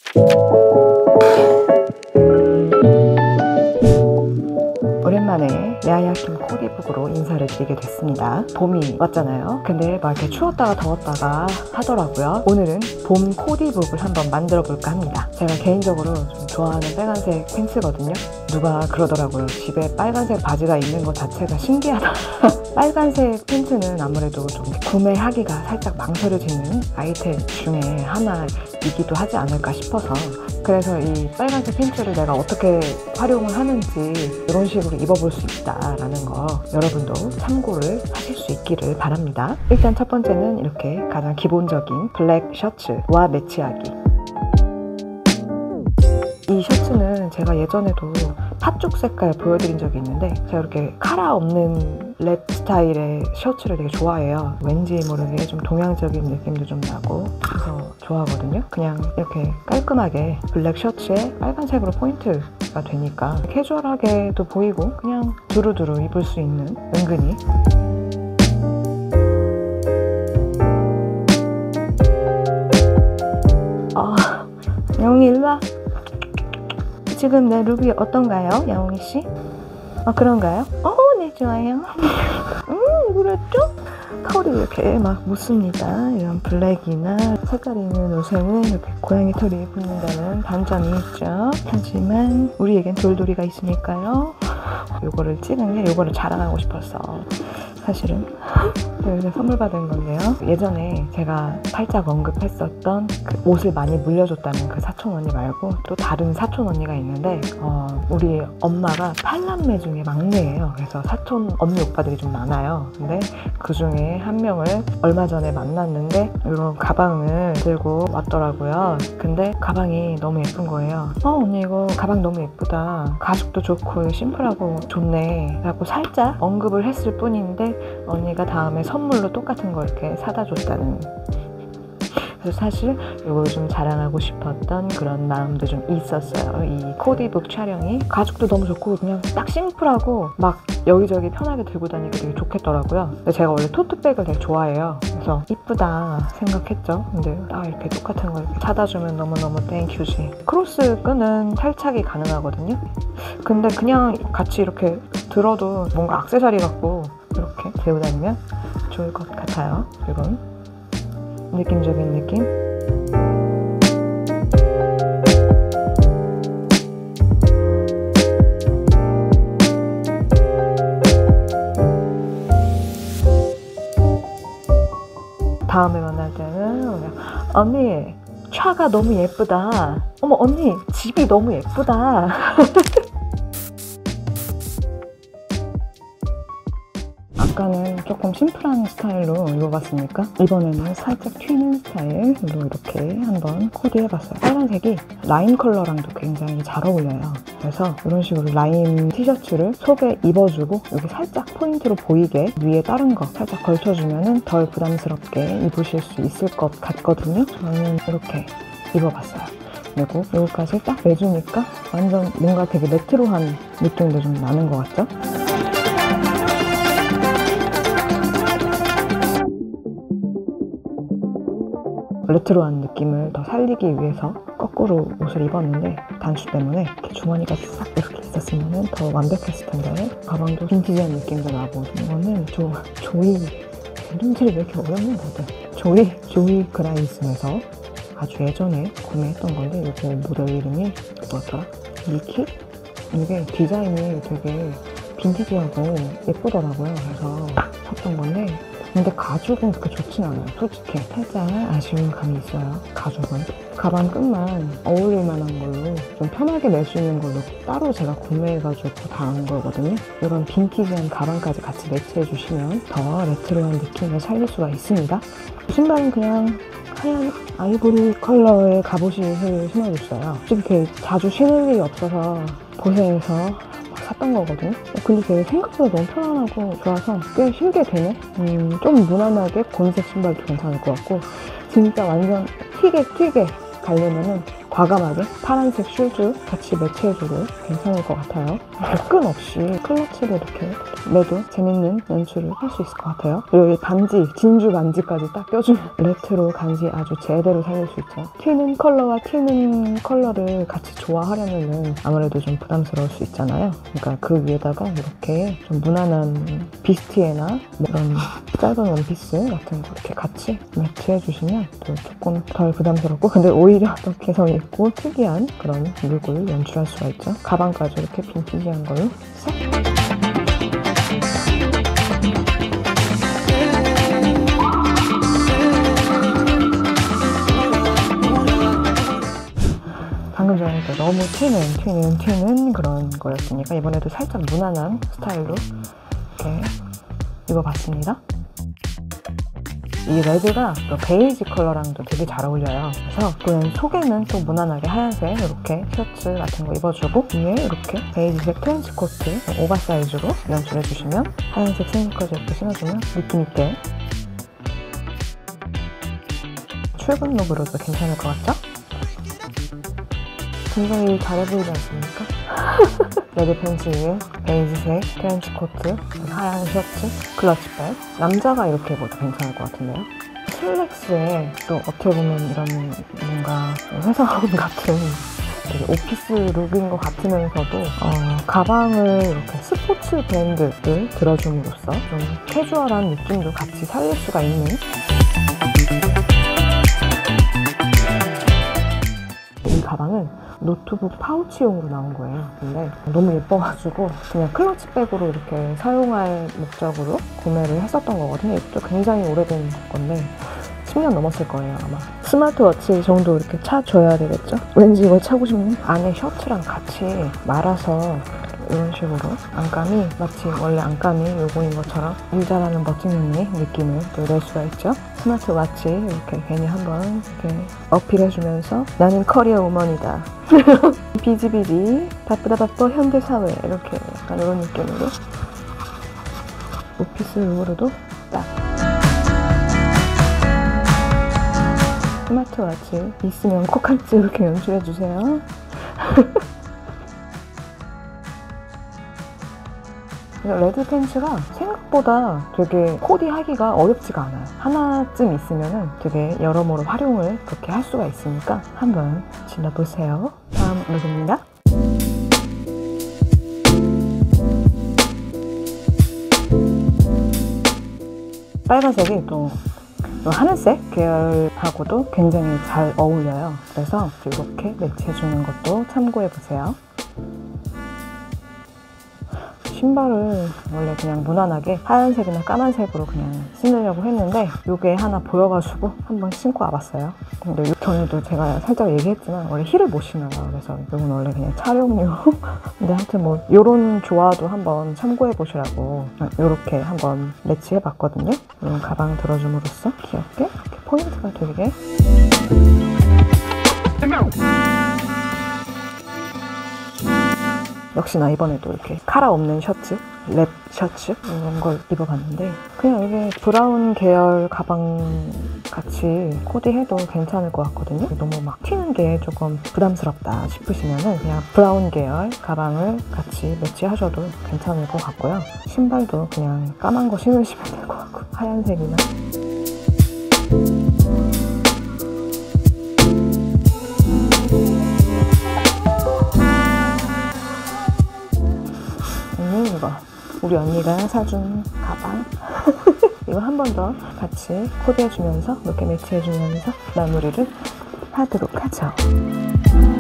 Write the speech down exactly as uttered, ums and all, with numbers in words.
오랜만에 야야킴 코디북으로 인사를 드리게 됐습니다. 봄이 왔잖아요. 근데 막 이렇게 추웠다가 더웠다가 하더라고요. 오늘은 봄 코디북을 한번 만들어 볼까 합니다. 제가 개인적으로 좀 좋아하는 빨간색 팬츠거든요. 누가 그러더라고요. 집에 빨간색 바지가 있는 것 자체가 신기하다. 빨간색 팬츠는 아무래도 좀 구매하기가 살짝 망설여지는 아이템 중에 하나이기도 하지 않을까 싶어서, 그래서 이 빨간색 팬츠를 내가 어떻게 활용을 하는지 이런 식으로 입어볼 수 있다라는 거 여러분도 참고를 하실 수 있기를 바랍니다. 일단 첫 번째는 이렇게 가장 기본적인 블랙 셔츠와 매치하기. 이 셔츠는 제가 예전에도 팥죽 색깔 보여드린 적이 있는데, 제가 이렇게 카라 없는 랩 스타일의 셔츠를 되게 좋아해요. 왠지 모르게 좀 동양적인 느낌도 좀 나고 그래서 좋아하거든요. 그냥 이렇게 깔끔하게 블랙 셔츠에 빨간색으로 포인트가 되니까 캐주얼하게도 보이고 그냥 두루두루 입을 수 있는, 은근히 아, 영이 일로와. 지금 내 룩이 어떤가요, 야옹이씨? 아, 그런가요? 어, 네, 좋아요. 음, 그렇죠? 털이 이렇게 막 묻습니다. 이런 블랙이나 색깔이 있는 옷에는 이렇게 고양이 털이 붙는다는 단점이 있죠. 하지만 우리에겐 돌돌이가 있으니까요. 요거를 찍은 게 요거를 자랑하고 싶었어. 사실은 여기서 선물 받은 건데요. 예전에 제가 살짝 언급했었던 그 옷을 많이 물려줬다는 그 사촌 언니 말고 또 다른 사촌 언니가 있는데, 어, 우리 엄마가 팔남매 중에 막내예요. 그래서 사촌 언니 오빠들이 좀 많아요. 근데 그 중에 한 명을 얼마 전에 만났는데 이런 가방을 들고 왔더라고요. 근데 가방이 너무 예쁜 거예요. 어, 언니 이거 가방 너무 예쁘다. 가죽도 좋고 심플하고 좋네 라고 살짝 언급을 했을 뿐인데, 언니가 다음에 선물로 똑같은 거 이렇게 사다 줬다는. 그래서 사실 이걸 좀 자랑하고 싶었던 그런 마음도 좀 있었어요. 이 코디북 촬영이 가죽도 너무 좋고 그냥 딱 심플하고 막 여기저기 편하게 들고 다니기 되게 좋겠더라고요. 근데 제가 원래 토트백을 되게 좋아해요. 그래서 이쁘다 생각했죠. 근데 딱 이렇게 똑같은 거 이렇게 사다 주면 너무너무 땡큐지. 크로스 끈은 탈착이 가능하거든요. 근데 그냥 같이 이렇게 들어도 뭔가 액세서리 같고 이렇게 들고 다니면 좋을 것 같아요. 이런 느낌적인 느낌. 다음에 만날 때는 언니 차가 너무 예쁘다. 어머 언니 집이 너무 예쁘다. 아까는 조금 심플한 스타일로 입어봤으니까 이번에는 살짝 튀는 스타일로 이렇게 한번 코디해봤어요. 빨간색이 라임 컬러랑도 굉장히 잘 어울려요. 그래서 이런 식으로 라임 티셔츠를 속에 입어주고 여기 살짝 포인트로 보이게 위에 다른 거 살짝 걸쳐주면 덜 부담스럽게 입으실 수 있을 것 같거든요. 저는 이렇게 입어봤어요. 그리고 여기까지 딱 내주니까 완전 뭔가 되게 레트로한 느낌도 좀 나는 것 같죠? 레트로한 느낌을 더 살리기 위해서 거꾸로 옷을 입었는데 단추 때문에 이렇게 주머니가 싹 이렇게 있었으면 더 완벽했을 텐데, 가방도 빈티지한 느낌도 나고. 이거는 조, 조이, 이름들이 왜 이렇게 어렵냐 다들. 조이, 조이 그라이슨에서 아주 예전에 구매했던 건데, 이거 모델 이름이 뭐였더라? 미키? 이게 디자인이 되게 빈티지하고 예쁘더라고요. 그래서 샀던 건데, 근데 가죽은 그렇게 좋진 않아요. 솔직히 살짝 아쉬운 감이 있어요. 가죽은 가방 끈만 어울릴 만한 걸로 좀 편하게 낼 수 있는 걸로 따로 제가 구매해가지고 다한 거거든요. 이런 빈티지한 가방까지 같이 매치해 주시면 더 레트로한 느낌을 살릴 수가 있습니다. 신발은 그냥 하얀 아이보리 컬러의 갑옷을 신어줬어요. 이렇게 자주 신을 일이 없어서 보세에서 샀던 거거든요. 근데 되게 생각보다 너무 편안하고 좋아서 꽤 신게 되네. 음, 좀 무난하게 곤색 신발도 괜찮을 것 같고, 진짜 완전 튀게 튀게 가려면은 과감하게 파란색 슈즈 같이 매치해줘도 괜찮을 것 같아요. 끈 없이 클러치를 이렇게 매도 재밌는 연출을 할 수 있을 것 같아요. 그리고 이 반지, 진주 반지까지 딱 껴주면 레트로 간지 아주 제대로 살릴 수 있죠. 튀는 컬러와 튀는 컬러를 같이 좋아하려면 아무래도 좀 부담스러울 수 있잖아요. 그러니까 그 위에다가 이렇게 좀 무난한 비스티에나 뭐 이런 짧은 원피스 같은 거 이렇게 같이 매치해주시면 또 조금 덜 부담스럽고, 근데 오히려 더 개성 있고 특이한 그런 룩을 연출할 수가 있죠. 가방까지 이렇게 빈티지한 걸로 싹. 방금 전에 또 너무 튀는 튀는 튀는 그런 거였으니까 이번에도 살짝 무난한 스타일로 이렇게 입어봤습니다. 이 레드가 또 베이지 컬러랑도 되게 잘 어울려요. 그래서 그냥 속에는 또 무난하게 하얀색 이렇게 셔츠 같은 거 입어주고 위에 이렇게 베이지색 트렌치 코트 오버사이즈로 연출해주시면 하얀색 스니커즈 이렇게 신어주면 느낌있게 출근 룩으로도 괜찮을 것 같죠? 굉장히 잘해 보이지 않습니까? 레드 팬츠 위에 베이지색 트렌치 코트, 하얀 셔츠, 클러치백. 남자가 이렇게 입어도 괜찮을 것 같은데요. 슬랙스에 또 어떻게 보면 이런 뭔가 회사원 같은 되게 오피스 룩인 것 같으면서도 어, 가방을 이렇게 스포츠 브랜드를 들어줌으로써 좀 캐주얼한 느낌도 같이 살릴 수가 있는 이 가방은 노트북 파우치용으로 나온 거예요. 근데 너무 예뻐가지고 그냥 클러치백으로 이렇게 사용할 목적으로 구매를 했었던 거거든요. 이것도 굉장히 오래된 건데 십 년 넘었을 거예요 아마. 스마트워치 정도 이렇게 차줘야 되겠죠? 왠지 이거 차고 싶네. 안에 셔츠랑 같이 말아서 이런 식으로 안감이 마치 원래 안감이 요거인 것처럼 일자라는 멋진 언니 느낌을 또 낼 수가 있죠. 스마트워치 이렇게 괜히 한번 이렇게 어필해주면서 나는 커리어 우먼이다. 비지비지 바쁘다 바빠 현대사회 이렇게 약간 이런 느낌으로 오피스 룩으로도 딱 스마트워치 있으면 꼭 같이 이렇게 연출해주세요. 레드 팬츠가 생각보다 되게 코디하기가 어렵지가 않아요. 하나쯤 있으면 되게 여러모로 활용을 그렇게 할 수가 있으니까 한번 질러보세요. 다음 룩입니다. 빨간색이 또 하늘색 계열하고도 굉장히 잘 어울려요. 그래서 이렇게 매치해주는 것도 참고해보세요. 신발을 원래 그냥 무난하게 하얀색이나 까만색으로 그냥 신으려고 했는데 이게 하나 보여가지고 한번 신고 와봤어요. 근데 전에도 제가 살짝 얘기했지만 원래 힐을 못 신어요. 그래서 이건 원래 그냥 촬영용. 근데 하여튼 뭐 이런 조화도 한번 참고해 보시라고 이렇게 한번 매치해 봤거든요. 이런 가방 들어줌으로써 귀엽게 이렇게 포인트가 되게 역시나 이번에도 이렇게 카라 없는 셔츠, 랩 셔츠 이런 걸 입어봤는데 그냥 이게 브라운 계열 가방 같이 코디해도 괜찮을 것 같거든요. 너무 막 튀는 게 조금 부담스럽다 싶으시면은 그냥 브라운 계열 가방을 같이 매치하셔도 괜찮을 것 같고요. 신발도 그냥 까만 거 신으시면 될 것 같고 하얀색이나 이거 우리 언니가 사준 가방 이거 한 번 더 같이 코디해주면서 이렇게 매치해주면서 마무리를 하도록 하죠.